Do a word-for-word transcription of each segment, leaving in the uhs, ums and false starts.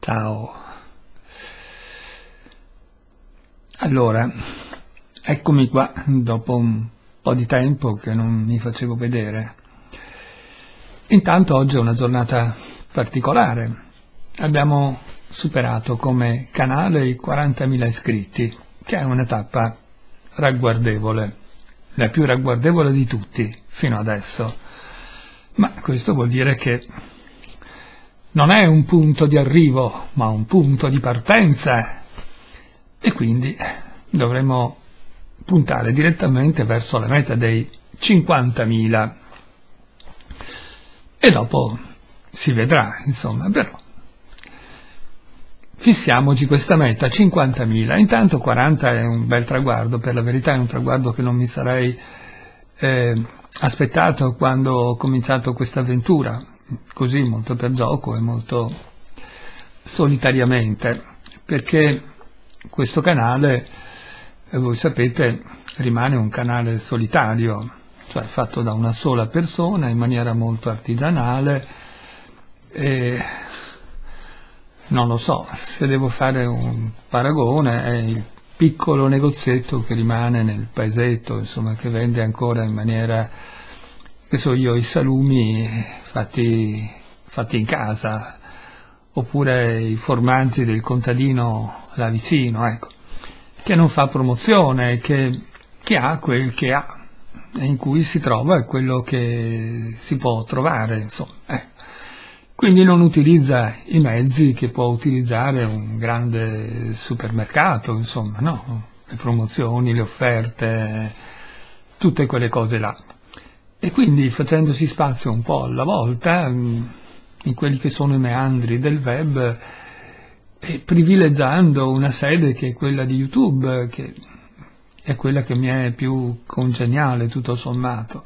Ciao. Allora, eccomi qua dopo un po' di tempo che non mi facevo vedere. Intanto oggi è una giornata particolare. Abbiamo superato come canale i quarantamila iscritti, che è una tappa ragguardevole, la più ragguardevole di tutti fino adesso. Ma questo vuol dire che non è un punto di arrivo, ma un punto di partenza, e quindi dovremo puntare direttamente verso la meta dei cinquantamila. E dopo si vedrà, insomma, però fissiamoci questa meta, cinquantamila. Intanto quaranta è un bel traguardo, per la verità è un traguardo che non mi sarei eh, aspettato quando ho cominciato questa avventura, così molto per gioco e molto solitariamente, perché questo canale, eh, voi sapete, rimane un canale solitario, cioè fatto da una sola persona in maniera molto artigianale, e non lo so, se devo fare un paragone è il piccolo negozietto che rimane nel paesetto, insomma, che vende ancora in maniera, che so io, i salumi fatti, fatti in casa, oppure i formaggi del contadino là vicino, ecco, che non fa promozione, che, che ha quel che ha, e in cui si trova quello che si può trovare, insomma, ecco. Quindi non utilizza i mezzi che può utilizzare un grande supermercato, insomma, no? Le promozioni, le offerte, tutte quelle cose là. E quindi facendosi spazio un po' alla volta in quelli che sono i meandri del web e privilegiando una sede che è quella di YouTube, che è quella che mi è più congeniale tutto sommato,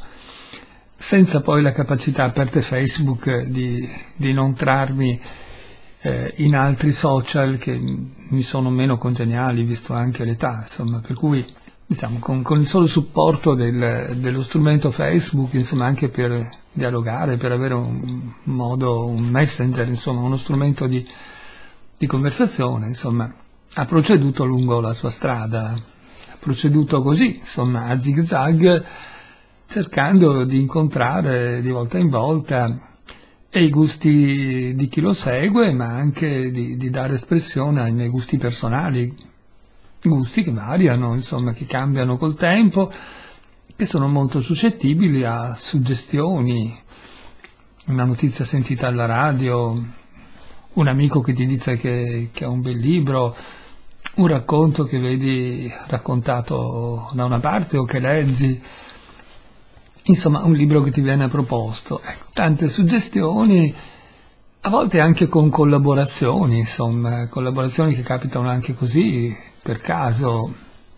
senza poi la capacità, a parte Facebook, di, di non trarmi eh, in altri social che mi sono meno congeniali, visto anche l'età, insomma, per cui diciamo con, con il solo supporto del, dello strumento Facebook, insomma, anche per dialogare, per avere un modo, un messenger, insomma, uno strumento di, di conversazione, insomma, ha proceduto lungo la sua strada, ha proceduto così, insomma, a zig zag, cercando di incontrare di volta in volta e i gusti di chi lo segue, ma anche di, di dare espressione ai miei gusti personali, gusti che variano, insomma, che cambiano col tempo, che sono molto suscettibili a suggestioni, una notizia sentita alla radio, un amico che ti dice che, che ha un bel libro, un racconto che vedi raccontato da una parte o che leggi, insomma un libro che ti viene proposto, ecco, tante suggestioni, a volte anche con collaborazioni, insomma, collaborazioni che capitano anche così per caso.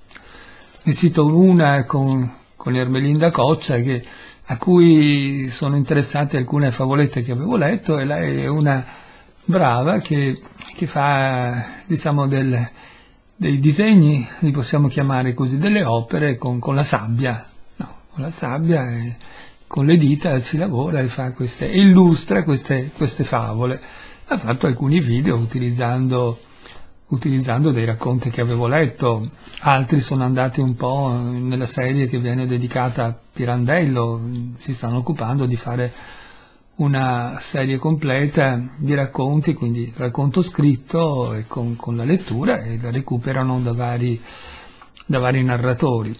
Ne cito una con, con Ermelinda Coccia, che, a cui sono interessate alcune favolette che avevo letto, e lei è una brava che, che fa, diciamo, del, dei disegni, li possiamo chiamare così, delle opere con, con la sabbia. Con la sabbia e con le dita ci lavora e fa queste, e illustra queste, queste favole. Ha fatto alcuni video utilizzando, utilizzando dei racconti che avevo letto, altri sono andati un po' nella serie che viene dedicata a Pirandello, si stanno occupando di fare una serie completa di racconti, quindi racconto scritto e con, con la lettura, e la recuperano da vari, da vari narratori.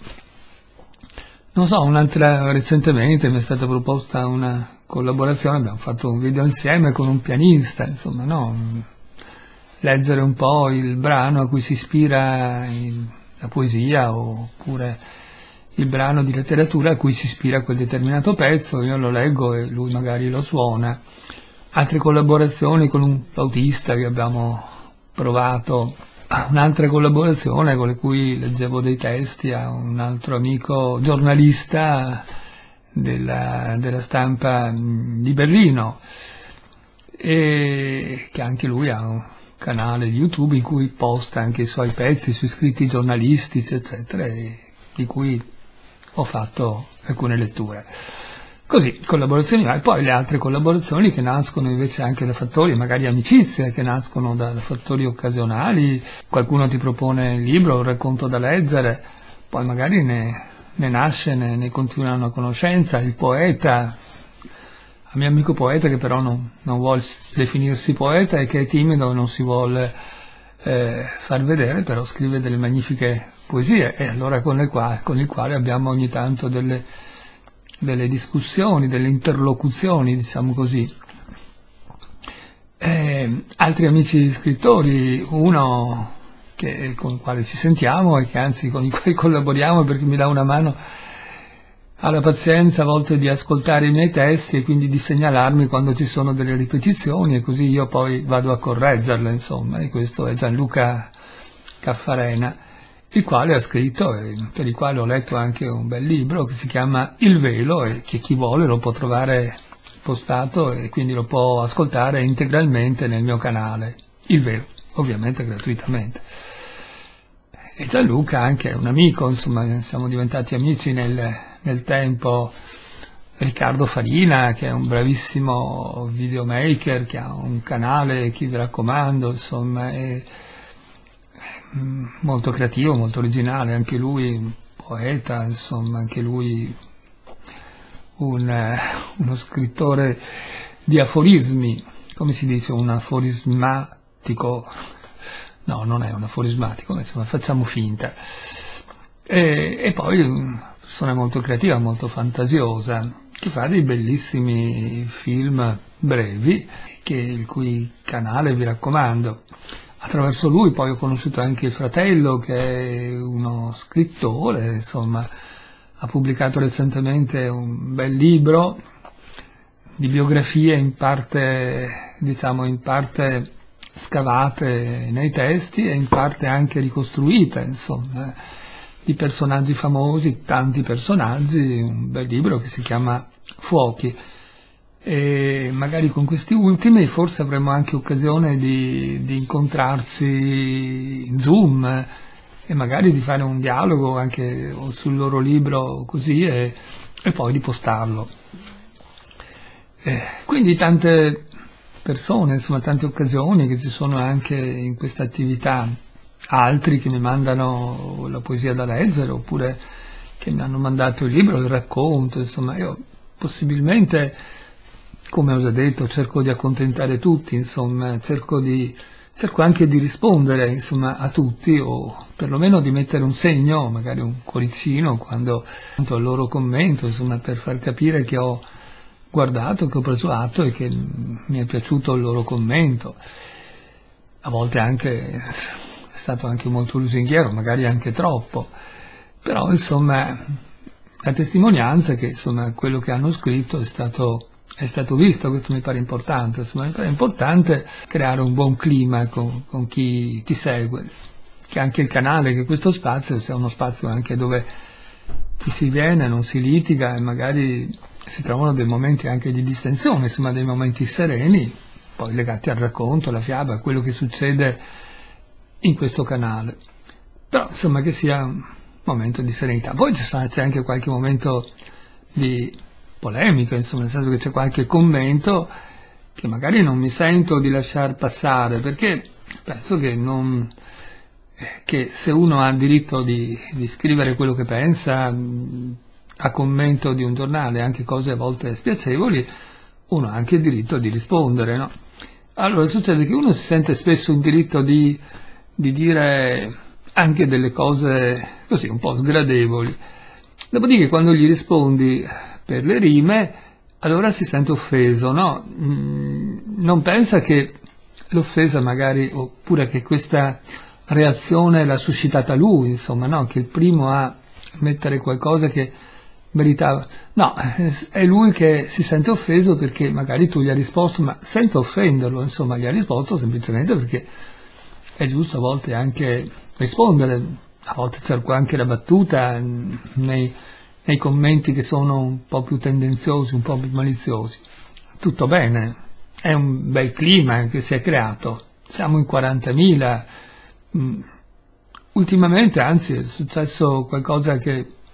Non so, un'altra, recentemente mi è stata proposta una collaborazione, abbiamo fatto un video insieme con un pianista, insomma, no? Leggere un po' il brano a cui si ispira la poesia, oppure il brano di letteratura a cui si ispira quel determinato pezzo, io lo leggo e lui magari lo suona. Altre collaborazioni con un flautista che abbiamo provato. Un'altra collaborazione con cui leggevo dei testi a un altro amico giornalista della, della stampa di Berlino, e che anche lui ha un canale di YouTube in cui posta anche i suoi pezzi, i suoi scritti giornalistici, eccetera, e di cui ho fatto alcune letture. Così, collaborazioni, e poi le altre collaborazioni che nascono invece anche da fattori, magari amicizie, che nascono da, da fattori occasionali, qualcuno ti propone il libro, un racconto da leggere, poi magari ne, ne nasce, ne, ne continua una conoscenza, il poeta, il mio amico poeta che però non, non vuole definirsi poeta e che è timido e non si vuole eh, far vedere, però scrive delle magnifiche poesie, e allora con, le quali, con il quale abbiamo ogni tanto delle delle discussioni, delle interlocuzioni, diciamo così. E altri amici scrittori, uno che, con il quale ci sentiamo e che anzi con i quali collaboriamo perché mi dà una mano, ha la pazienza a volte di ascoltare i miei testi e quindi di segnalarmi quando ci sono delle ripetizioni e così io poi vado a correggerle, insomma, e questo è Gianluca Caffarena, il quale ha scritto, e per il quale ho letto anche un bel libro che si chiama Il Velo, e che chi vuole lo può trovare postato e quindi lo può ascoltare integralmente nel mio canale, Il Velo, ovviamente gratuitamente. E Gianluca anche è un amico, insomma, siamo diventati amici nel, nel tempo. Riccardo Farina, che è un bravissimo videomaker, che ha un canale che vi raccomando, insomma, è molto creativo, molto originale, anche lui poeta, insomma, anche lui un, eh, uno scrittore di aforismi, come si dice, un aforismatico, no, non è un aforismatico, insomma, facciamo finta. E, e poi una persona molto creativa, molto fantasiosa, che fa dei bellissimi film brevi, che, il cui canale vi raccomando. Attraverso lui poi ho conosciuto anche il fratello, che è uno scrittore, insomma, ha pubblicato recentemente un bel libro di biografie in parte, diciamo, in parte scavate nei testi e in parte anche ricostruite, insomma, di personaggi famosi, tanti personaggi, un bel libro che si chiama Fuochi. E magari con questi ultimi forse avremo anche occasione di, di incontrarsi in Zoom e magari di fare un dialogo anche sul loro libro così e, e poi di postarlo. E quindi tante persone, insomma tante occasioni che ci sono anche in questa attività, altri che mi mandano la poesia da leggere oppure che mi hanno mandato il libro, il racconto, insomma io possibilmente, come ho già detto, cerco di accontentare tutti, insomma, cerco, di, cerco anche di rispondere, insomma, a tutti, o perlomeno di mettere un segno, magari un cuoricino, quando al loro commento, insomma, per far capire che ho guardato, che ho preso atto e che mi è piaciuto il loro commento. A volte anche è stato anche molto lusinghiero, magari anche troppo, però, insomma, la testimonianza che, insomma, quello che hanno scritto è stato è stato visto, questo mi pare importante, insomma, mi pare importante creare un buon clima con, con chi ti segue, che anche il canale, che questo spazio sia uno spazio anche dove ci si viene, non si litiga e magari si trovano dei momenti anche di distensione, insomma dei momenti sereni, poi legati al racconto, alla fiaba, a quello che succede in questo canale, però insomma che sia un momento di serenità. Poi c'è anche qualche momento di polemica, insomma, nel senso che c'è qualche commento che magari non mi sento di lasciar passare, perché penso che, non, che se uno ha il diritto di, di scrivere quello che pensa a commento di un giornale, anche cose a volte spiacevoli, uno ha anche il diritto di rispondere, no? Allora succede che uno si sente spesso in diritto di, di dire anche delle cose così un po' sgradevoli, dopodiché quando gli rispondi per le rime, allora si sente offeso, no? Non pensa che l'offesa magari, oppure che questa reazione l'ha suscitata lui, insomma, no? Che il primo a mettere qualcosa che meritava. No, è lui che si sente offeso perché magari tu gli hai risposto, ma senza offenderlo, insomma, gli hai risposto semplicemente perché è giusto a volte anche rispondere, a volte cerco anche la battuta nei nei commenti che sono un po' più tendenziosi, un po' più maliziosi. Tutto bene, è un bel clima che si è creato, siamo in quarantamila, ultimamente anzi è successo qualcosa che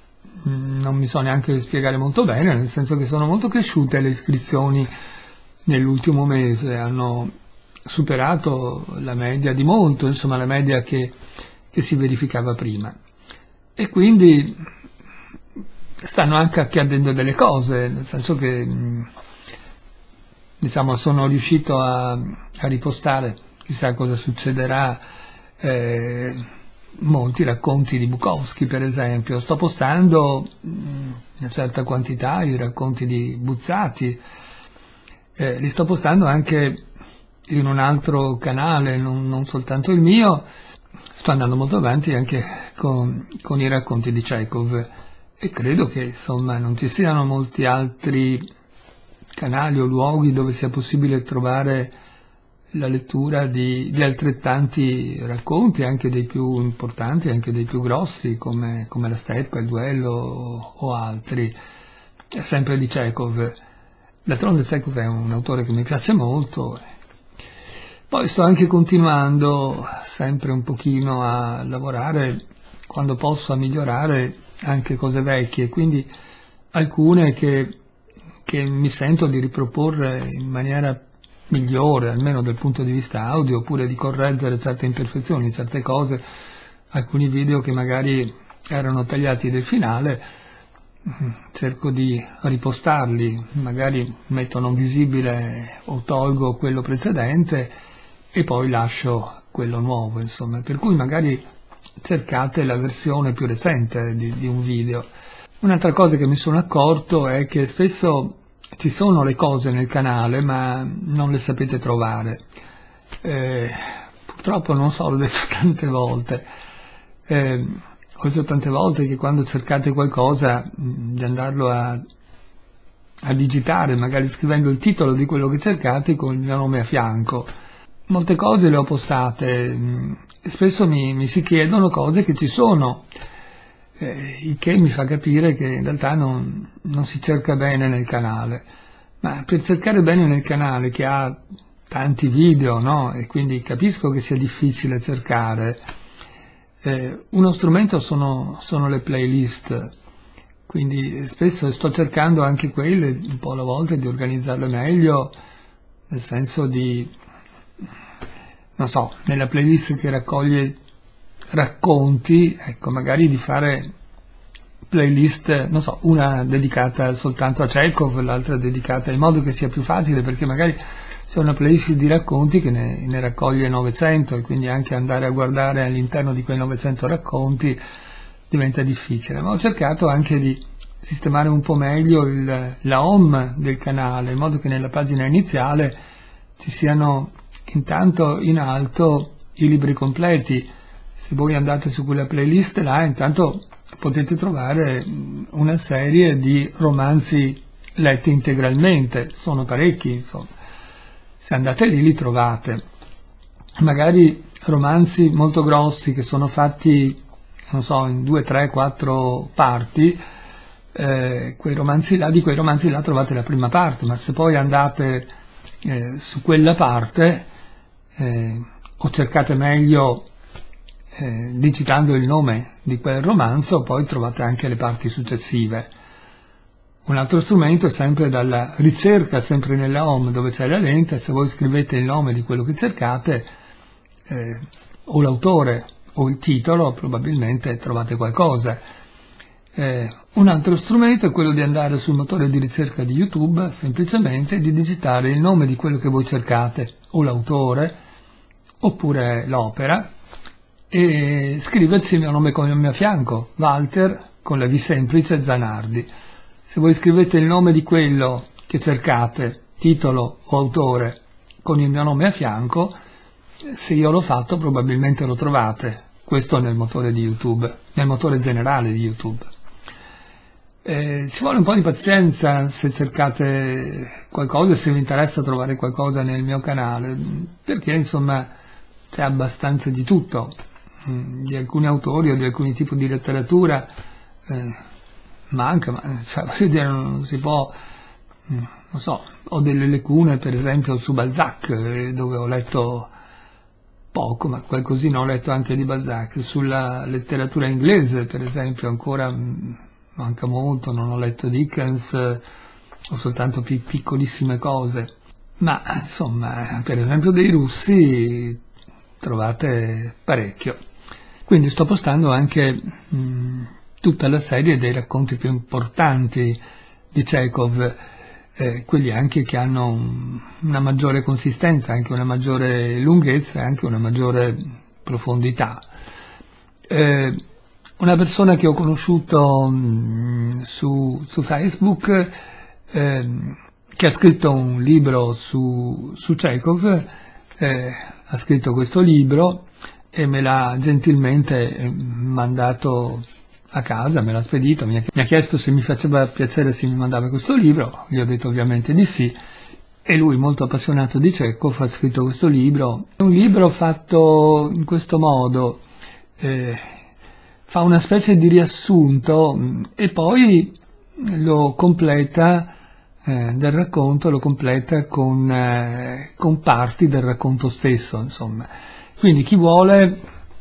non mi so neanche spiegare molto bene, nel senso che sono molto cresciute le iscrizioni nell'ultimo mese, hanno superato la media di molto, insomma la media che, che si verificava prima. E quindi stanno anche accadendo delle cose, nel senso che diciamo sono riuscito a, a ripostare, chissà cosa succederà, eh, molti racconti di Bukowski per esempio, sto postando una certa quantità i racconti di Buzzati, eh, li sto postando anche in un altro canale, non, non soltanto il mio, sto andando molto avanti anche con, con i racconti di Chekhov e credo che insomma non ci siano molti altri canali o luoghi dove sia possibile trovare la lettura di, di altrettanti racconti, anche dei più importanti, anche dei più grossi, come, come La Steppa, Il Duello o, o altri, sempre di Chekhov. D'altronde Chekhov è un autore che mi piace molto. Poi sto anche continuando sempre un pochino a lavorare, quando posso, a migliorare anche cose vecchie, quindi alcune che, che mi sento di riproporre in maniera migliore, almeno dal punto di vista audio, oppure di correggere certe imperfezioni, certe cose, alcuni video che magari erano tagliati del finale, cerco di ripostarli, magari metto non visibile o tolgo quello precedente e poi lascio quello nuovo, insomma, per cui magari cercate la versione più recente di, di un video. Un'altra cosa che mi sono accorto è che spesso ci sono le cose nel canale ma non le sapete trovare, eh, purtroppo non so, l'ho detto tante volte, eh, ho detto tante volte che quando cercate qualcosa di andarlo a, a digitare, magari scrivendo il titolo di quello che cercate con il mio nome a fianco. Molte cose le ho postate e spesso mi, mi si chiedono cose che ci sono, eh, il che mi fa capire che in realtà non, non si cerca bene nel canale. Ma per cercare bene nel canale, che ha tanti video, no? E quindi capisco che sia difficile cercare, eh, uno strumento sono, sono le playlist, quindi spesso sto cercando anche quelle, un po' alla volta, di organizzarle meglio, nel senso di, non so, nella playlist che raccoglie racconti, ecco, magari di fare playlist, non so, una dedicata soltanto a Chekhov, l'altra dedicata, in modo che sia più facile, perché magari c'è una playlist di racconti che ne, ne raccoglie novecento e quindi anche andare a guardare all'interno di quei novecento racconti diventa difficile. Ma ho cercato anche di sistemare un po' meglio il, la home del canale, in modo che nella pagina iniziale ci siano intanto in alto i libri completi. Se voi andate su quella playlist là, intanto potete trovare una serie di romanzi letti integralmente, sono parecchi, insomma. Se andate lì li trovate. Magari romanzi molto grossi che sono fatti, non so, in due, tre, quattro parti, eh, quei romanzi là, di quei romanzi là trovate la prima parte, ma se poi andate eh, su quella parte eh, o cercate meglio Eh, digitando il nome di quel romanzo, poi trovate anche le parti successive. Un altro strumento è sempre dalla ricerca, sempre nella home dove c'è la lente, se voi scrivete il nome di quello che cercate, eh, o l'autore o il titolo, probabilmente trovate qualcosa. Eh, un altro strumento è quello di andare sul motore di ricerca di YouTube, semplicemente di digitare il nome di quello che voi cercate, o l'autore, oppure l'opera, e scriverci il mio nome con il mio fianco, Walter, con la V semplice, Zanardi. Se voi scrivete il nome di quello che cercate, titolo o autore, con il mio nome a fianco, se io l'ho fatto probabilmente lo trovate. Questo nel motore di YouTube, nel motore generale di YouTube. Eh, ci vuole un po' di pazienza se cercate qualcosa, se vi interessa trovare qualcosa nel mio canale, perché insomma c'è abbastanza di tutto. Di alcuni autori o di alcuni tipi di letteratura eh, manca, ma cioè, voglio dire, non si può, non so, ho delle lacune per esempio su Balzac, eh, dove ho letto poco, ma qualcosina ho letto anche di Balzac. Sulla letteratura inglese per esempio ancora mh, manca molto, non ho letto Dickens, ho soltanto pi- piccolissime cose, ma insomma, per esempio dei russi trovate parecchio. Quindi sto postando anche mh, tutta la serie dei racconti più importanti di Chekhov, eh, quelli anche che hanno un, una maggiore consistenza, anche una maggiore lunghezza e anche una maggiore profondità. Eh, una persona che ho conosciuto mh, su, su Facebook, eh, che ha scritto un libro su, su Chekhov, eh, ha scritto questo libro e me l'ha gentilmente mandato a casa, me l'ha spedito, mi ha, mi ha chiesto se mi faceva piacere se mi mandava questo libro, gli ho detto ovviamente di sì, e lui, molto appassionato di Chekhov, ha scritto questo libro. È un libro fatto in questo modo, eh, fa una specie di riassunto e poi lo completa, eh, del racconto, lo completa con, eh, con parti del racconto stesso, insomma. Quindi chi vuole,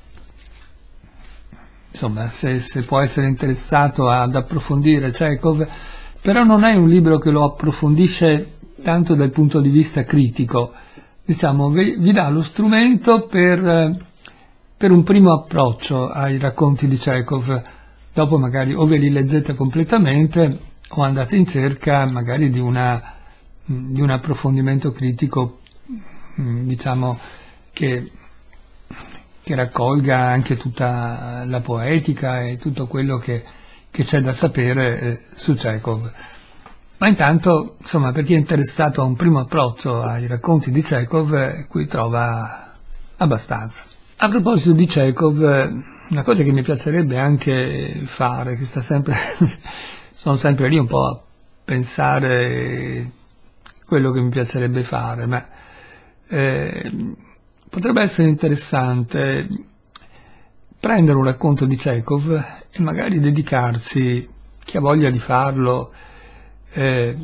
insomma, se, se può essere interessato ad approfondire Chekhov, però non è un libro che lo approfondisce tanto dal punto di vista critico, diciamo, vi, vi dà lo strumento per, per un primo approccio ai racconti di Chekhov. Dopo magari o ve li leggete completamente o andate in cerca magari di, una, di un approfondimento critico, diciamo, che che raccolga anche tutta la poetica e tutto quello che, che c'è da sapere eh, su Chekhov. Ma intanto, insomma, per chi è interessato a un primo approccio ai racconti di Chekhov, eh, qui trova abbastanza. A proposito di Chekhov, eh, una cosa che mi piacerebbe anche fare, che sta sempre, sono sempre lì un po' a pensare quello che mi piacerebbe fare, ma eh, potrebbe essere interessante prendere un racconto di Chekhov e magari dedicarsi, chi ha voglia di farlo, eh,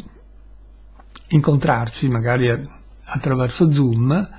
incontrarci magari attraverso Zoom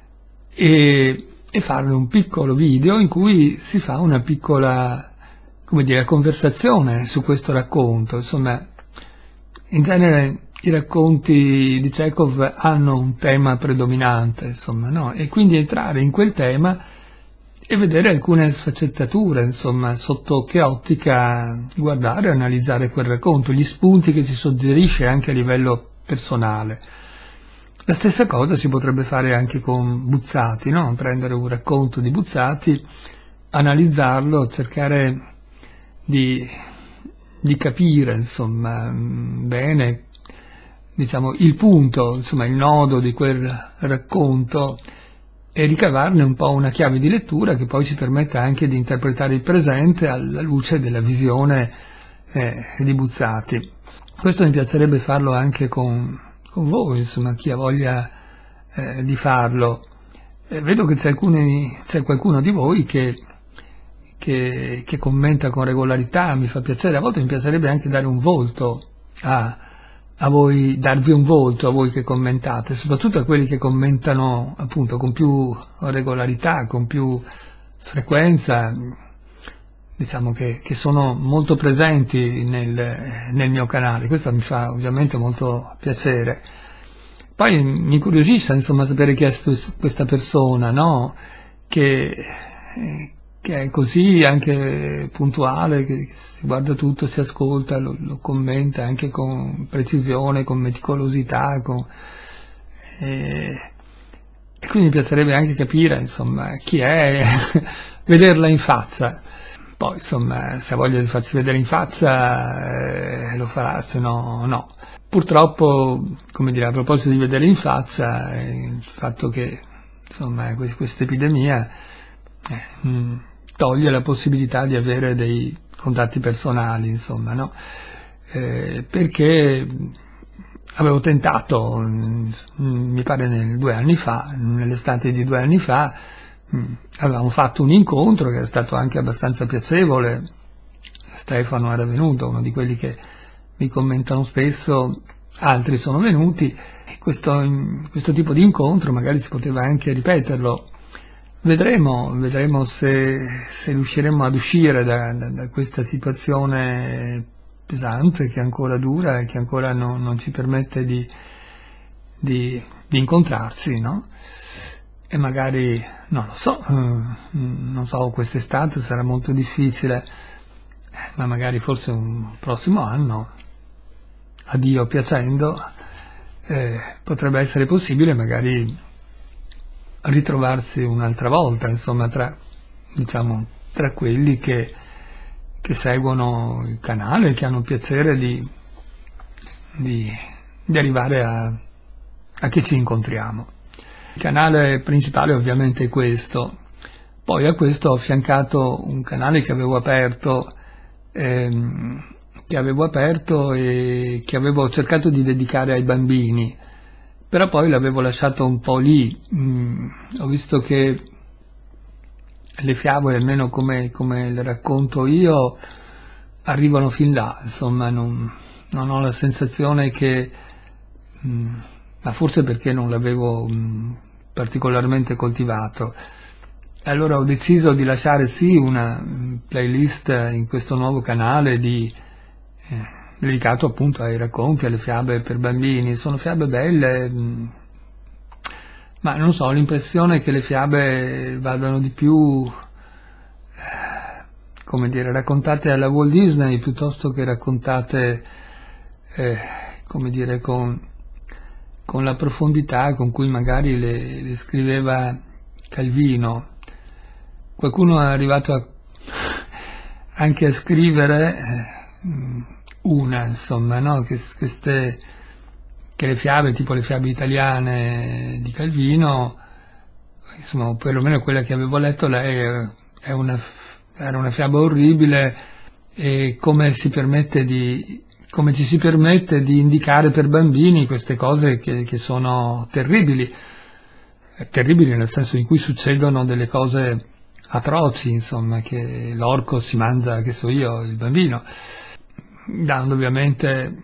e, e farne un piccolo video in cui si fa una piccola, come dire, conversazione su questo racconto. Insomma, in genere i racconti di Chekhov hanno un tema predominante, insomma, no? E quindi entrare in quel tema e vedere alcune sfaccettature, insomma, sotto che ottica guardare e analizzare quel racconto, gli spunti che ci suggerisce anche a livello personale. La stessa cosa si potrebbe fare anche con Buzzati, no? Prendere un racconto di Buzzati, analizzarlo, cercare di, di capire, insomma, bene, diciamo, il punto, insomma, il nodo di quel racconto e ricavarne un po' una chiave di lettura che poi ci permetta anche di interpretare il presente alla luce della visione eh, di Buzzati. Questo mi piacerebbe farlo anche con, con voi, insomma, chi ha voglia eh, di farlo. Eh, vedo che c'è, alcuni, c'è qualcuno di voi che, che, che commenta con regolarità, mi fa piacere, a volte mi piacerebbe anche dare un volto a a voi, darvi un volto a voi che commentate, soprattutto a quelli che commentano appunto con più regolarità, con più frequenza, diciamo che, che sono molto presenti nel, nel mio canale. Questo mi fa ovviamente molto piacere. Poi mi incuriosisce, insomma, sapere chi è questa persona, no? Che, che è così anche puntuale, che si guarda tutto, si ascolta, lo, lo commenta anche con precisione, con meticolosità, con, e, e quindi mi piacerebbe anche capire, insomma, chi è, vederla in faccia. Poi, insomma, se ha voglia di farsi vedere in faccia eh, lo farà, se no no. Purtroppo, come dire, a proposito di vedere in faccia, eh, il fatto che, insomma, questa epidemia eh, mh, toglie la possibilità di avere dei contatti personali, insomma, no? Eh, perché avevo tentato, mh, mi pare nel, due anni fa, nell'estate di due anni fa, mh, avevamo fatto un incontro che era stato anche abbastanza piacevole. Stefano era venuto, uno di quelli che mi commentano spesso, altri sono venuti, e questo, questo tipo di incontro magari si poteva anche ripeterlo. Vedremo, vedremo se, se riusciremo ad uscire da, da, da questa situazione pesante, che ancora dura e che ancora non, non ci permette di, di, di incontrarsi, no? E magari, non lo so, eh, non so, quest'estate sarà molto difficile, ma magari forse un prossimo anno, a Dio piacendo, eh, potrebbe essere possibile magari ritrovarsi un'altra volta, insomma, tra, diciamo, tra quelli che, che seguono il canale, che hanno piacere di, di, di arrivare a, a che ci incontriamo. Il canale principale ovviamente è questo, poi a questo ho affiancato un canale che avevo aperto, ehm, che avevo aperto e che avevo cercato di dedicare ai bambini, però poi l'avevo lasciato un po' lì. Mm, ho visto che le fiabe, almeno come, come le racconto io, arrivano fin là, insomma non, non ho la sensazione che, mm, ma forse perché non l'avevo mm, particolarmente coltivato. Allora ho deciso di lasciare sì una playlist in questo nuovo canale di, eh, dedicato appunto ai racconti, alle fiabe per bambini. Sono fiabe belle, mh, ma non so, ho l'impressione che le fiabe vadano di più, eh, come dire, raccontate alla Walt Disney piuttosto che raccontate, eh, come dire, con, con la profondità con cui magari le, le scriveva Calvino. Qualcuno è arrivato a, anche a scrivere eh, una, insomma, no? Che, queste, che le fiabe, tipo le fiabe italiane di Calvino, insomma, perlomeno quella che avevo letto, lei è una, era una fiaba orribile, e come si permette di, come ci si permette di indicare per bambini queste cose che, che sono terribili, terribili nel senso in cui succedono delle cose atroci, insomma, che l'orco si mangia, che so io, il bambino, dando ovviamente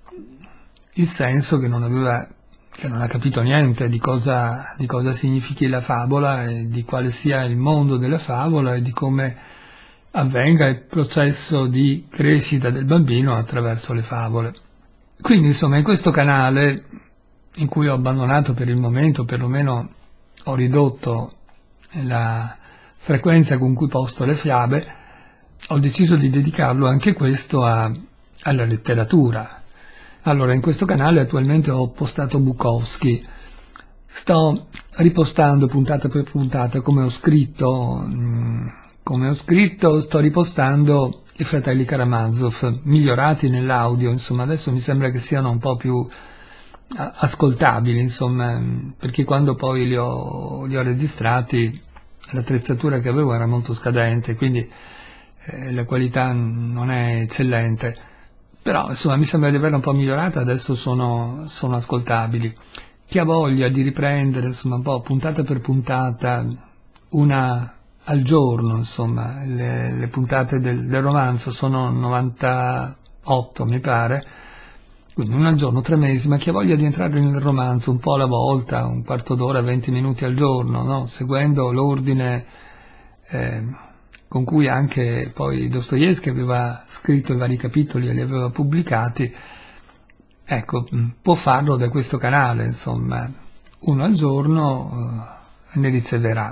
il senso che non aveva, che non ha capito niente di cosa, di cosa significhi la favola e di quale sia il mondo della favola e di come avvenga il processo di crescita del bambino attraverso le favole. Quindi, insomma, in questo canale, in cui ho abbandonato per il momento, perlomeno ho ridotto la frequenza con cui posto le fiabe, ho deciso di dedicarlo anche questo a, alla letteratura. Allora, in questo canale attualmente ho postato Bukowski, sto ripostando puntata per puntata, come ho scritto, mh, come ho scritto, sto ripostando i fratelli Karamazov, migliorati nell'audio, insomma, adesso mi sembra che siano un po' più ascoltabili, insomma, perché quando poi li ho, li ho registrati l'attrezzatura che avevo era molto scadente, quindi eh, la qualità non è eccellente, però insomma mi sembra di averla un po' migliorata, adesso sono, sono ascoltabili. Chi ha voglia di riprendere, insomma, un po' puntata per puntata, una al giorno, insomma, le, le puntate del, del romanzo sono novantotto mi pare, quindi una al giorno, tre mesi, ma chi ha voglia di entrare nel romanzo un po' alla volta, un quarto d'ora, venti minuti al giorno, no? Seguendo l'ordine eh, con cui anche poi Dostoevskij aveva scritto i vari capitoli e li aveva pubblicati, ecco, può farlo da questo canale, insomma, uno al giorno eh, ne riceverà.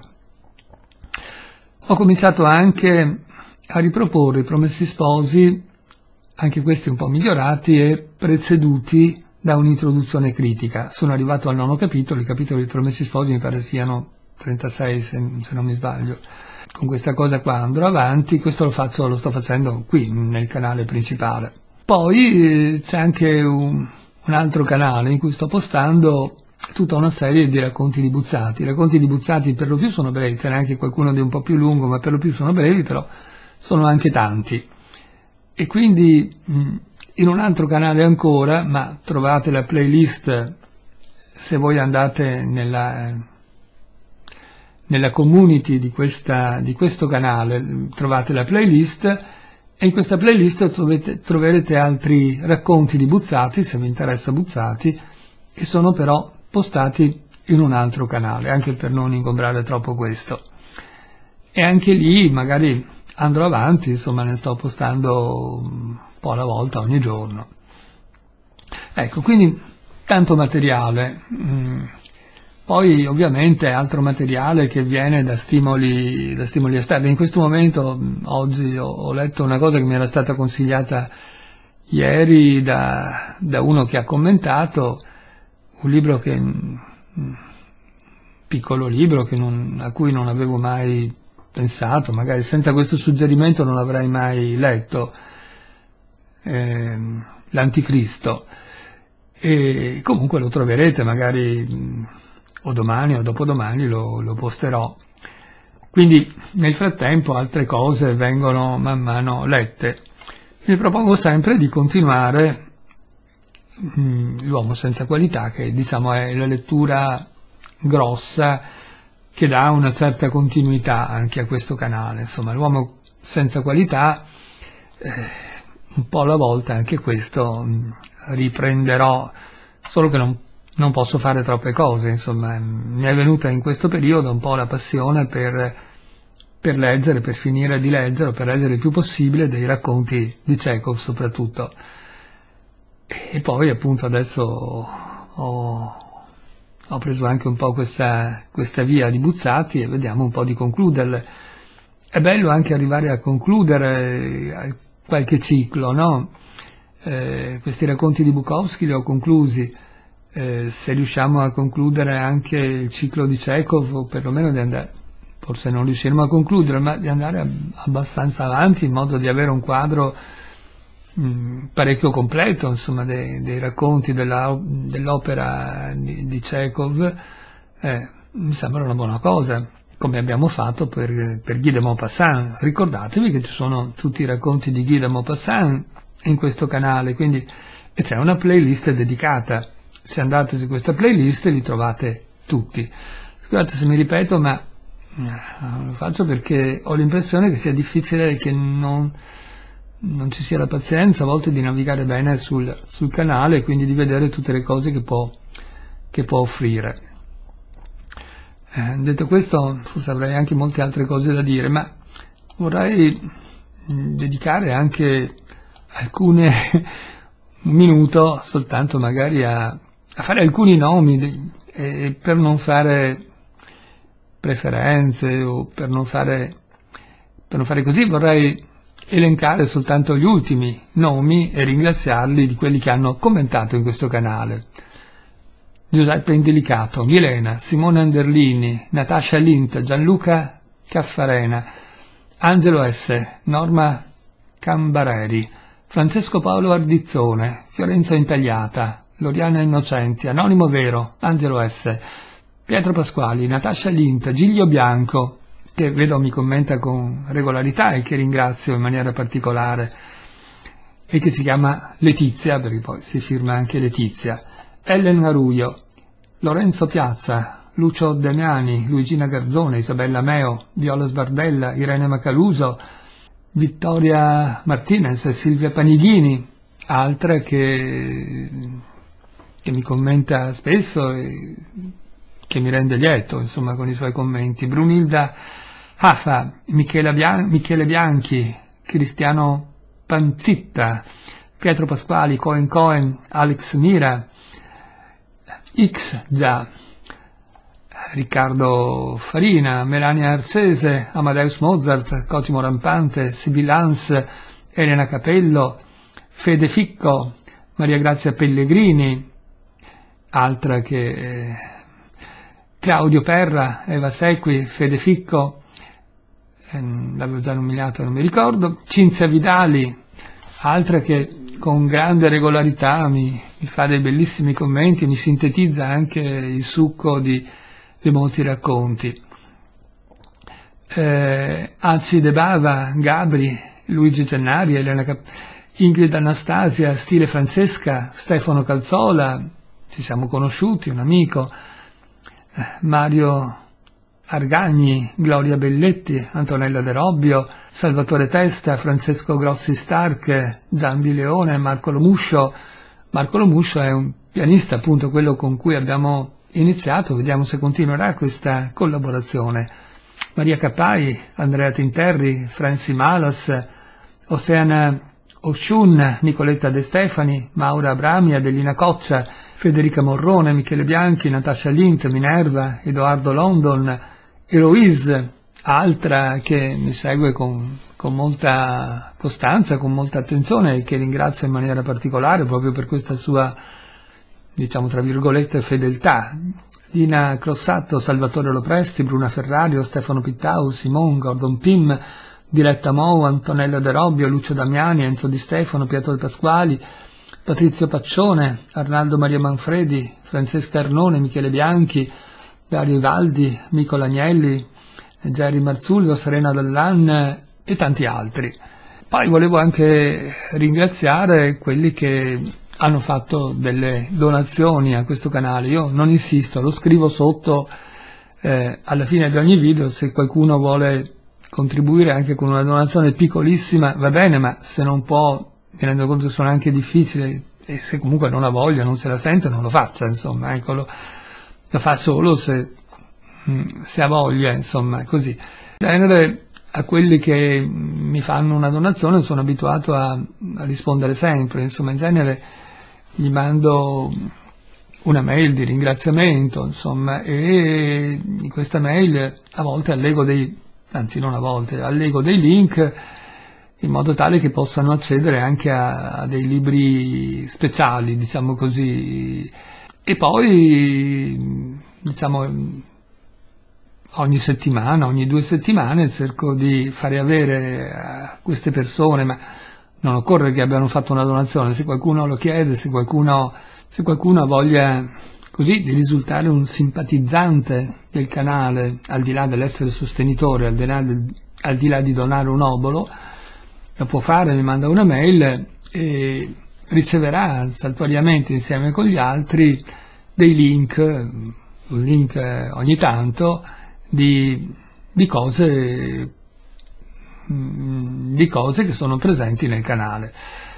Ho cominciato anche a riproporre i Promessi Sposi, anche questi un po' migliorati e preceduti da un'introduzione critica. Sono arrivato al nono capitolo, i capitoli dei Promessi Sposi mi pare siano trentasei se, se non mi sbaglio. Con questa cosa qua andrò avanti, questo lo faccio, lo sto facendo qui nel canale principale. Poi eh, c'è anche un, un altro canale in cui sto postando tutta una serie di racconti di Buzzati. I racconti di Buzzati per lo più sono brevi, ce n'è anche qualcuno di un po' più lungo, ma per lo più sono brevi, però sono anche tanti. E quindi in un altro canale ancora, ma trovate la playlist se voi andate nella, nella community di, questa, di questo canale, trovate la playlist e in questa playlist trovete, troverete altri racconti di Buzzati, se vi interessa Buzzati, che sono però postati in un altro canale, anche per non ingombrare troppo questo. E anche lì magari andrò avanti, insomma, ne sto postando un po' alla volta ogni giorno. Ecco, quindi tanto materiale. Mm. Poi ovviamente altro materiale che viene da stimoli, da stimoli esterni. In questo momento, oggi, ho, ho letto una cosa che mi era stata consigliata ieri da, da uno che ha commentato un libro che, un piccolo libro che non, a cui non avevo mai pensato, magari senza questo suggerimento non l'avrei mai letto, eh, l'Anticristo. E comunque lo troverete magari o domani o dopodomani lo, lo posterò. Quindi nel frattempo altre cose vengono man mano lette. Mi propongo sempre di continuare mh, L'uomo senza qualità, che diciamo è la lettura grossa che dà una certa continuità anche a questo canale. Insomma, L'uomo senza qualità, eh, un po' alla volta anche questo mh, riprenderò, solo che non Non posso fare troppe cose, insomma, mi è venuta in questo periodo un po' la passione per, per leggere, per finire di leggere, per leggere il più possibile dei racconti di Chekhov soprattutto. E poi appunto adesso ho, ho preso anche un po' questa, questa via di Buzzati e vediamo un po' di concluderle. È bello anche arrivare a concludere qualche ciclo, no? Eh, questi racconti di Bukowski li ho conclusi. Eh, se riusciamo a concludere anche il ciclo di Chekhov, o perlomeno di andare, forse non riusciremo a concludere, ma di andare abbastanza avanti in modo di avere un quadro mh, parecchio completo, insomma, dei, dei racconti della, dell'opera di, di Chekhov, eh, mi sembra una buona cosa, come abbiamo fatto per, per Guy de Maupassant. Ricordatevi che ci sono tutti i racconti di Guy de Maupassant in questo canale, quindi, e c'è una playlist dedicata. Se andate su questa playlist li trovate tutti. Scusate se mi ripeto, ma lo faccio perché ho l'impressione che sia difficile, che non, non ci sia la pazienza a volte di navigare bene sul, sul canale e quindi di vedere tutte le cose che può, che può offrire. Eh, detto questo, forse avrei anche molte altre cose da dire, ma vorrei dedicare anche alcune un minuto soltanto magari a a fare alcuni nomi, e per non fare preferenze o per non fare, per non fare così, vorrei elencare soltanto gli ultimi nomi e ringraziarli di quelli che hanno commentato in questo canale. Giuseppe Indelicato, Milena, Simone Anderlini, Natascia Lint, Gianluca Caffarena, Angelo S., Norma Cambareri, Francesco Paolo Ardizzone, Fiorenzo Intagliata, Loriana Innocenti, Anonimo Vero, Angelo S., Pietro Pasquali, Natascia Lint, Giglio Bianco, che vedo mi commenta con regolarità e che ringrazio in maniera particolare, e che si chiama Letizia, perché poi si firma anche Letizia, Ellen Aruio, Lorenzo Piazza, Lucio Damiani, Luigina Garzone, Isabella Meo, Viola Sbardella, Irene Macaluso, Vittoria Martinez, Silvia Panighini, altre che... che mi commenta spesso e che mi rende lieto, insomma, con i suoi commenti. Brunilda Hafa, Michele, Bian- Michele Bianchi, Cristiano Panzitta, Pietro Pasquali, Cohen Cohen, Alex Mira, X già, Riccardo Farina, Melania Arcese, Amadeus Mozart, Cosimo Rampante, Sibillans, Elena Capello, Fede Ficco, Maria Grazia Pellegrini, altra che eh, Claudio Perra, Eva Sequi, Fede Ficco, ehm, l'avevo già nominato, non mi ricordo, Cinzia Vidali, altra che con grande regolarità mi, mi fa dei bellissimi commenti, mi sintetizza anche il succo di, di molti racconti. Eh, Alcide Bava, Gabri, Luigi Gennari, Elena Cap- Ingrid Anastasia, Stile Francesca, Stefano Calzola, ci siamo conosciuti, un amico, eh, Mario Argagni, Gloria Belletti, Antonella De Robbio, Salvatore Testa, Francesco Grossi Stark, Zambi Leone, Marco Lomuscio. Marco Lomuscio è un pianista, appunto quello con cui abbiamo iniziato, vediamo se continuerà questa collaborazione. Maria Capai, Andrea Tinterri, Franci Malas, Oceana Oshun, Nicoletta De Stefani, Maura Abrami, Adelina Coccia, Federica Morrone, Michele Bianchi, Natascia Linz, Minerva, Edoardo London, Eloise, altra che mi segue con, con molta costanza, con molta attenzione e che ringrazio in maniera particolare proprio per questa sua, diciamo tra virgolette, fedeltà. Dina Crossato, Salvatore Lopresti, Bruna Ferrario, Stefano Pittau, Simon, Gordon Pim, Diletta Mou, Antonella De Robbio, Lucio Damiani, Enzo Di Stefano, Pietro De Pasquali, Patrizio Paccione, Arnaldo Maria Manfredi, Francesca Arnone, Michele Bianchi, Dario Ivaldi, Mico Agnelli, Gerry Marzullo, Serena Dallan e tanti altri. Poi volevo anche ringraziare quelli che hanno fatto delle donazioni a questo canale. Io non insisto, lo scrivo sotto eh, alla fine di ogni video. Se qualcuno vuole contribuire anche con una donazione piccolissima va bene, ma se non può, mi rendo conto che sono anche difficili, e se comunque non ha voglia, non se la sente, non lo faccia, insomma, ecco, lo, lo fa solo se, se ha voglia, insomma, così. In genere a quelli che mi fanno una donazione sono abituato a, a rispondere sempre, insomma, in genere gli mando una mail di ringraziamento, insomma, e in questa mail a volte allego dei, anzi non a volte, allego dei link in modo tale che possano accedere anche a, a dei libri speciali, diciamo così. E poi, diciamo, ogni settimana, ogni due settimane cerco di fare avere a queste persone, ma non occorre che abbiano fatto una donazione, se qualcuno lo chiede, se qualcuno, se qualcuno ha voglia così di risultare un simpatizzante del canale, al di là dell'essere sostenitore, al di là, del, al di là di donare un obolo, lo può fare, mi manda una mail e riceverà saltuariamente insieme con gli altri dei link, un link ogni tanto, di, di cose di cose che sono presenti nel canale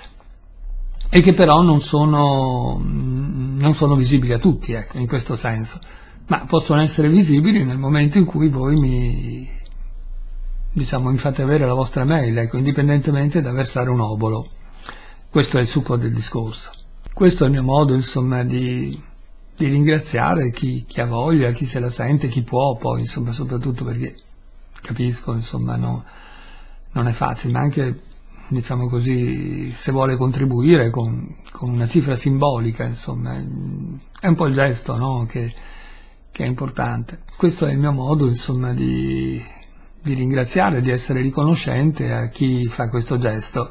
e che però non sono, non sono visibili a tutti, ecco, in questo senso, ma possono essere visibili nel momento in cui voi mi, diciamo, mi fate avere la vostra mail, ecco, indipendentemente da versare un obolo. Questo è il succo del discorso. Questo è il mio modo, insomma, di, di ringraziare chi, chi ha voglia, chi se la sente, chi può, poi, insomma, soprattutto perché capisco, insomma, no, non è facile, ma anche, diciamo così, se vuole contribuire con, con una cifra simbolica, insomma, è un po' il gesto, no, che, che è importante. Questo è il mio modo, insomma, di, di ringraziare, di essere riconoscente a chi fa questo gesto.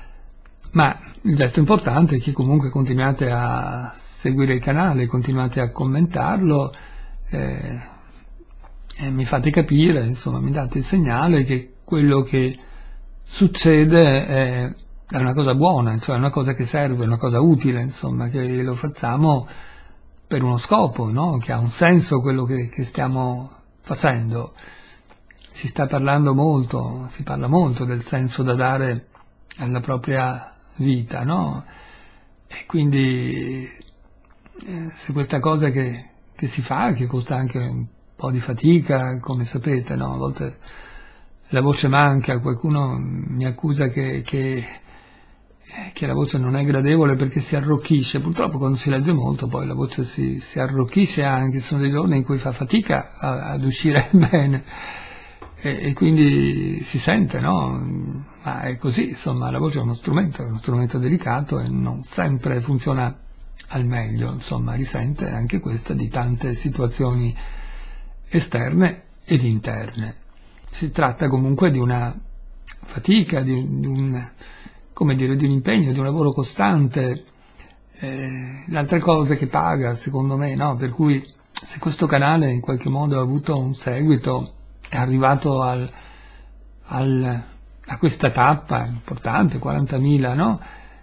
Ma il gesto importante è che comunque continuate a seguire il canale, continuate a commentarlo, eh, e mi fate capire, insomma, mi date il segnale che quello che succede è, è una cosa buona, cioè è una cosa che serve, una cosa utile, insomma, che lo facciamo per uno scopo, no? Che ha un senso quello che, che stiamo facendo. Si sta parlando molto, si parla molto del senso da dare alla propria vita, no? E quindi eh, se questa cosa che, che si fa, che costa anche un po' di fatica, come sapete, no? A volte la voce manca, qualcuno mi accusa che, che, che la voce non è gradevole perché si arrocchisce. Purtroppo quando si legge molto poi la voce si, si arrocchisce anche, sono dei giorni in cui fa fatica a, ad uscire bene e, e quindi si sente, no? Ma è così, insomma, la voce è uno strumento, è uno strumento delicato e non sempre funziona al meglio, insomma, risente anche questa di tante situazioni esterne ed interne. Si tratta comunque di una fatica, di, di, un, come dire, di un impegno, di un lavoro costante. Eh, l'altra cosa che paga, secondo me, no? Per cui se questo canale in qualche modo ha avuto un seguito, è arrivato al, al, a questa tappa importante, quarantamila, no?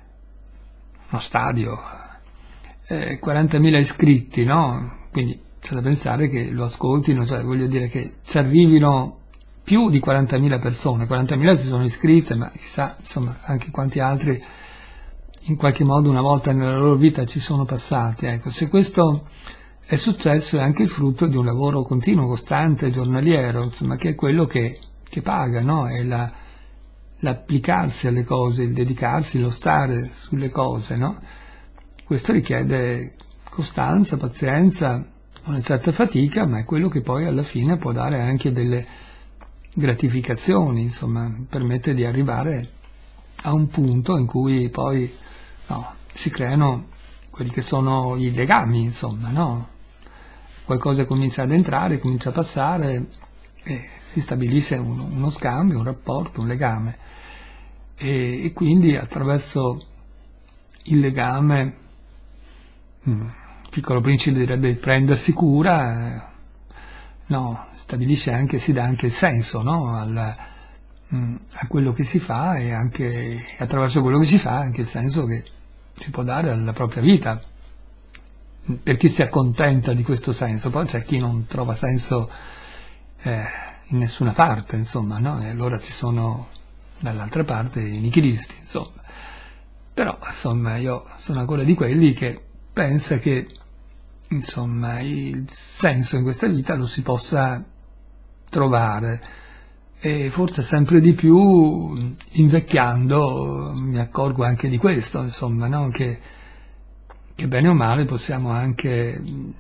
Uno stadio, eh, quarantamila iscritti, no? Quindi c'è da pensare che lo ascoltino, cioè voglio dire che ci arrivino più di quarantamila persone, quarantamila si sono iscritte, ma chissà, insomma, anche quanti altri in qualche modo una volta nella loro vita ci sono passati. Ecco, se questo è successo è anche il frutto di un lavoro continuo, costante, giornaliero, insomma, che è quello che, che paga, no? È la, l'applicarsi alle cose, il dedicarsi, lo stare sulle cose, no? Questo richiede costanza, pazienza, una certa fatica, ma è quello che poi alla fine può dare anche delle gratificazioni, insomma, permette di arrivare a un punto in cui poi no, si creano quelli che sono i legami, insomma, no? Qualcosa comincia ad entrare, comincia a passare e si stabilisce uno, uno scambio, un rapporto, un legame. E, e quindi attraverso il legame, mh, Piccolo Principe direbbe prendersi cura, eh, no, stabilisce anche, si dà anche il senso, no? Al, mh, a quello che si fa e anche attraverso quello che si fa anche il senso che si può dare alla propria vita. Per chi si accontenta di questo senso, poi c'è chi non trova senso eh, in nessuna parte, insomma, no? E allora ci sono dall'altra parte i nichilisti, insomma. Però, insomma, io sono ancora di quelli che pensa che, insomma, il senso in questa vita lo si possa trovare e forse sempre di più invecchiando mi accorgo anche di questo, insomma, no? Che che bene o male possiamo anche,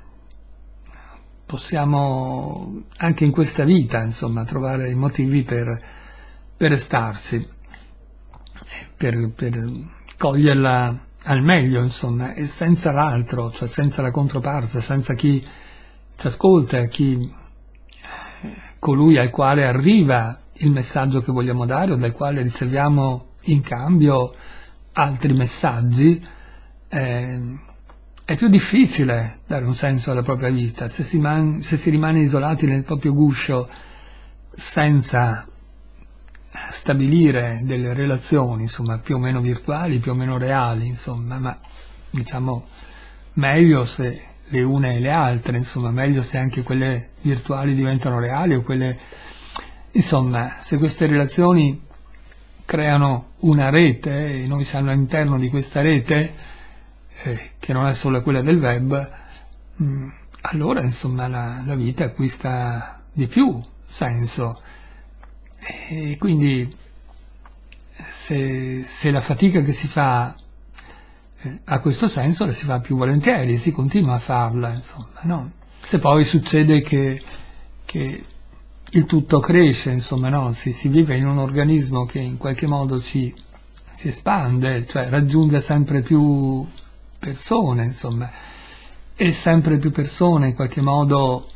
possiamo anche in questa vita, insomma, trovare i motivi per, per restarsi, per, per coglierla al meglio, insomma, e senza l'altro, cioè senza la controparte, senza chi ci ascolta, chi, colui al quale arriva il messaggio che vogliamo dare o dal quale riceviamo in cambio altri messaggi. Eh, è più difficile dare un senso alla propria vita se si, man- se si rimane isolati nel proprio guscio senza stabilire delle relazioni, insomma, più o meno virtuali, più o meno reali, insomma, ma diciamo meglio se le une e le altre, insomma, meglio se anche quelle virtuali diventano reali o quelle, insomma, se queste relazioni creano una rete e noi siamo all'interno di questa rete, eh, che non è solo quella del web, mh, allora insomma la, la vita acquista di più senso e quindi se, se la fatica che si fa eh, ha questo senso la si fa più volentieri, si continua a farla, insomma, no? Se poi succede che, che il tutto cresce, insomma, no? Si, si vive in un organismo che in qualche modo si, si espande, cioè raggiunge sempre più persone, insomma, e sempre più persone in qualche modo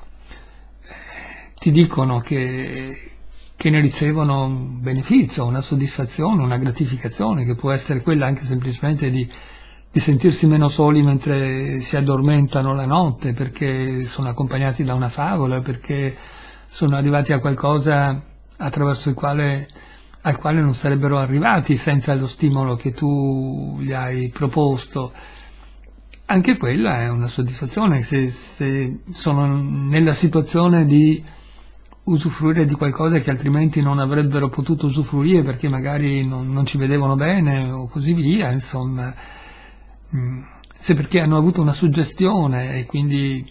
eh, ti dicono che, che ne ricevono un beneficio, una soddisfazione, una gratificazione, che può essere quella anche semplicemente di, di sentirsi meno soli mentre si addormentano la notte, perché sono accompagnati da una favola, perché sono arrivati a qualcosa attraverso il quale, al quale non sarebbero arrivati senza lo stimolo che tu gli hai proposto. Anche quella è una soddisfazione, se, se sono nella situazione di usufruire di qualcosa che altrimenti non avrebbero potuto usufruire perché magari non, non ci vedevano bene o così via, insomma, se perché hanno avuto una suggestione e quindi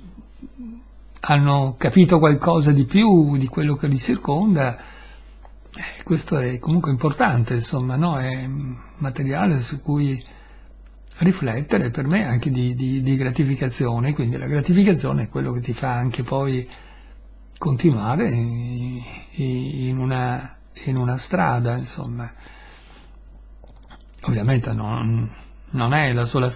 hanno capito qualcosa di più di quello che li circonda, eh, questo è comunque importante, insomma, no? È materiale su cui riflettere, per me anche di, di, di gratificazione, quindi la gratificazione è quello che ti fa anche poi continuare in, in, una, in una strada, insomma. Ovviamente non, non è la sola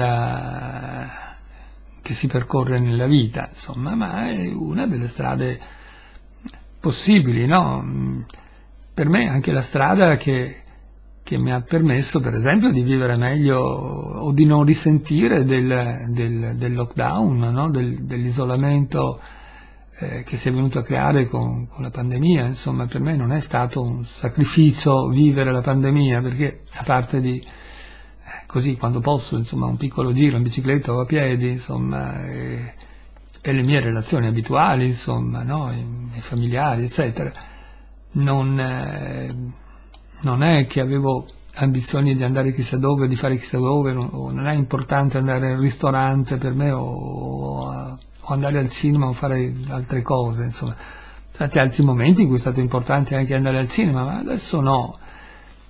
strada che si percorre nella vita, insomma, ma è una delle strade possibili, no? Per me anche la strada che che mi ha permesso per esempio di vivere meglio o di non risentire del, del, del lockdown, no? del, dell'isolamento eh, che si è venuto a creare con, con la pandemia. Insomma, per me non è stato un sacrificio vivere la pandemia, perché a parte di eh, così quando posso, insomma, un piccolo giro in bicicletta o a piedi, insomma, e, e le mie relazioni abituali, insomma, no? I miei familiari, eccetera, non... Eh, non è che avevo ambizioni di andare chissà dove, di fare chissà dove, o non è importante andare al ristorante per me o, o, a, o andare al cinema o fare altre cose, insomma. Tanti altri momenti in cui è stato importante anche andare al cinema, ma adesso no.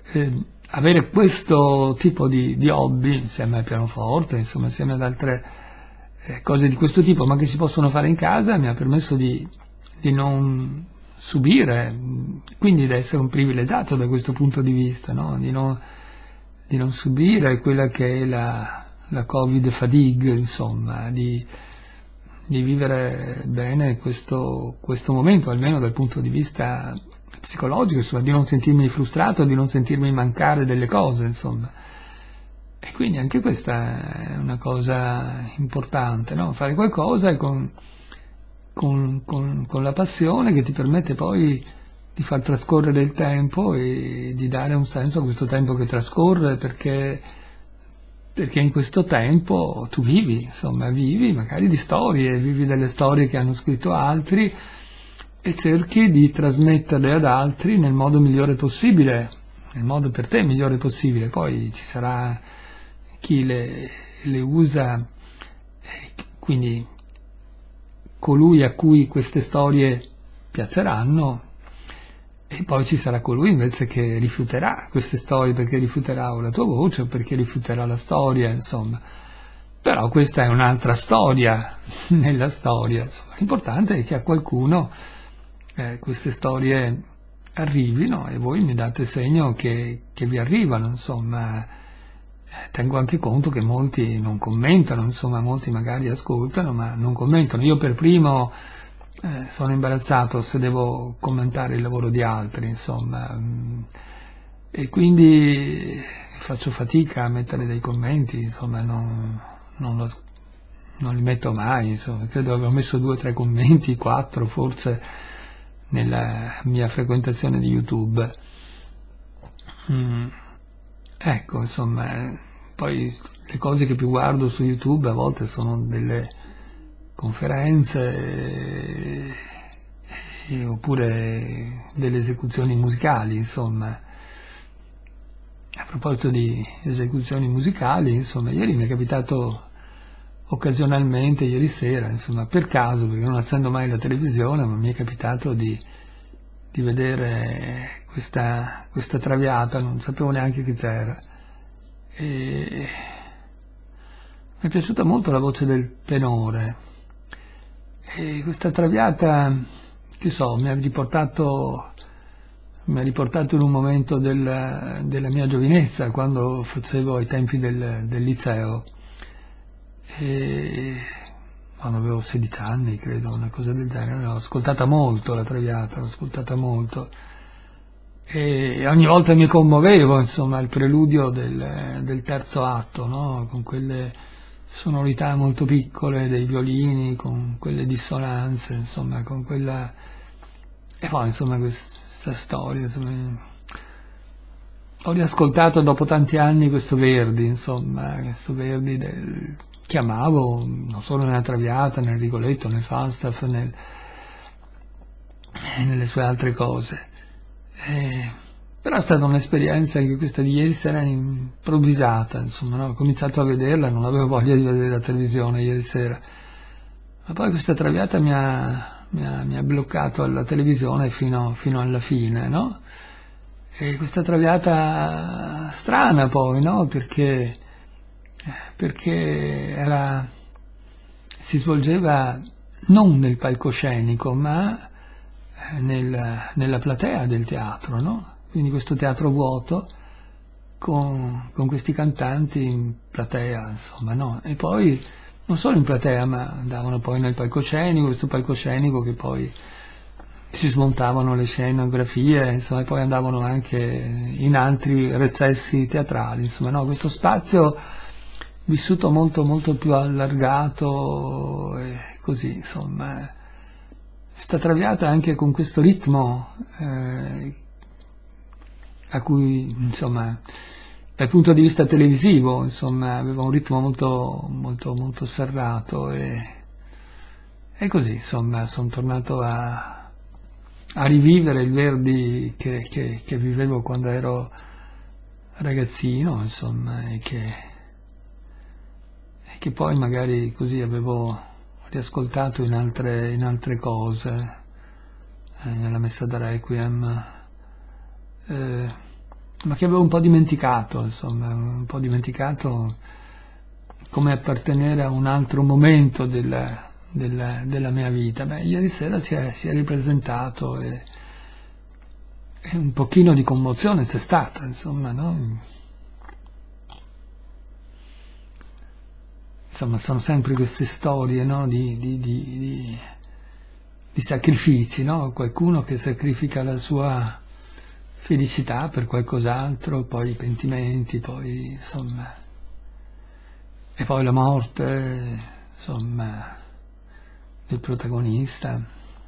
eh, avere questo tipo di, di hobby insieme al pianoforte, insomma, insieme ad altre eh, cose di questo tipo, ma che si possono fare in casa, mi ha permesso di, di non subire, quindi di essere un privilegiato da questo punto di vista, no? Di non, di non subire quella che è la, la Covid fatigue, insomma, di, di vivere bene questo, questo momento, almeno dal punto di vista psicologico, insomma, di non sentirmi frustrato, di non sentirmi mancare delle cose, insomma. E quindi anche questa è una cosa importante, no? Fare qualcosa con, con, con, con la passione che ti permette poi di far trascorrere il tempo e di dare un senso a questo tempo che trascorre, perché, perché in questo tempo tu vivi, insomma, vivi magari di storie, vivi delle storie che hanno scritto altri, e cerchi di trasmetterle ad altri nel modo migliore possibile, nel modo per te migliore possibile. Poi ci sarà chi le, le usa, quindi colui a cui queste storie piaceranno, e poi ci sarà colui invece che rifiuterà queste storie perché rifiuterà o la tua voce o perché rifiuterà la storia, insomma. Però questa è un'altra storia nella storia, insomma. L'importante è che a qualcuno Eh, queste storie arrivino e voi mi date segno che, che vi arrivano, insomma. Eh, tengo anche conto che molti non commentano, insomma, molti magari ascoltano ma non commentano. Io per primo eh, sono imbarazzato se devo commentare il lavoro di altri, insomma, mm, e quindi faccio fatica a mettere dei commenti, insomma, non, non, lo, non li metto mai, insomma. Credo che ho messo due o tre commenti, quattro forse, nella mia frequentazione di YouTube. Mm. Ecco, insomma, poi le cose che più guardo su YouTube a volte sono delle conferenze eh, oppure delle esecuzioni musicali, insomma. A proposito di esecuzioni musicali, insomma, ieri mi è capitato occasionalmente, ieri sera, insomma, per caso, perché non accendo mai la televisione, ma mi è capitato di, di vedere questa, questa Traviata, non sapevo neanche che c'era. E mi è piaciuta molto la voce del tenore. E questa Traviata, che so, mi ha riportato, mi ha riportato in un momento del, della mia giovinezza, quando facevo ai tempi del, del liceo. E quando avevo sedici anni, credo, una cosa del genere, l'ho ascoltata molto la Traviata, l'ho ascoltata molto, e ogni volta mi commovevo, insomma, al preludio del, del terzo atto, no? Con quelle sonorità molto piccole dei violini, con quelle dissonanze, insomma, con quella... e poi, insomma, questa storia, insomma... Ho riascoltato dopo tanti anni questo Verdi, insomma, questo Verdi del... che amavo non solo nella Traviata, nel Rigoletto, nel Falstaff, nel, e nelle sue altre cose. E, però è stata un'esperienza anche questa di ieri sera improvvisata, insomma, no? Ho cominciato a vederla, non avevo voglia di vedere la televisione ieri sera, ma poi questa Traviata mi ha, mi ha, mi ha bloccato alla televisione fino, fino alla fine, no? E questa Traviata strana poi, no? Perché perché era, si svolgeva non nel palcoscenico, ma nel, nella platea del teatro, no? Quindi questo teatro vuoto con, con questi cantanti in platea, insomma, no? E poi non solo in platea, ma andavano poi nel palcoscenico, questo palcoscenico che poi si smontavano le scenografie, insomma, e poi andavano anche in altri recessi teatrali, insomma, no? Questo spazio vissuto molto molto più allargato e così, insomma, sta Traviata anche con questo ritmo eh, a cui, insomma, dal punto di vista televisivo, insomma, aveva un ritmo molto molto molto serrato, e, e così, insomma, sono tornato a, a rivivere il Verdi che, che, che vivevo quando ero ragazzino, insomma, e che che poi magari così avevo riascoltato in altre, in altre cose, eh, nella messa da Requiem, eh, ma che avevo un po' dimenticato, insomma, un po' dimenticato come appartenere a un altro momento del, del, della mia vita. Beh, ieri sera si è, si è ripresentato e, e un pochino di commozione c'è stata, insomma, no? Insomma, sono sempre queste storie, no? di, di, di, di, di sacrifici, no? Qualcuno che sacrifica la sua felicità per qualcos'altro, poi i pentimenti, poi insomma, e poi la morte, insomma, del protagonista,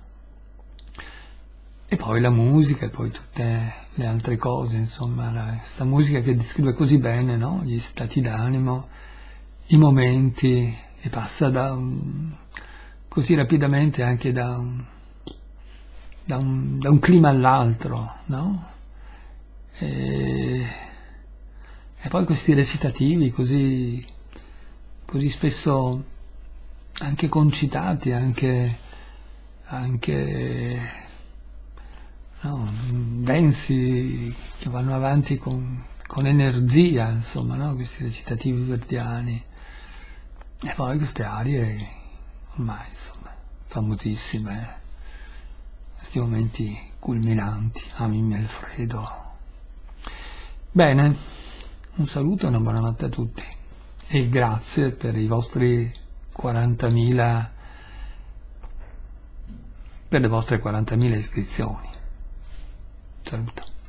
e poi la musica, e poi tutte le altre cose, insomma, questa musica che descrive così bene, no? Gli stati d'animo, i momenti, e passa da un, così rapidamente anche da un, da un, da un clima all'altro, no? E, e poi questi recitativi così, così spesso anche concitati, anche, anche no, densi, che vanno avanti con, con energia, insomma, no? Questi recitativi verdiani. E poi queste arie ormai, insomma, famosissime, questi momenti culminanti, Amimi Alfredo. Bene, un saluto e una buonanotte a tutti e grazie per i vostri quarantamila, per le vostre quarantamila iscrizioni. Saluto.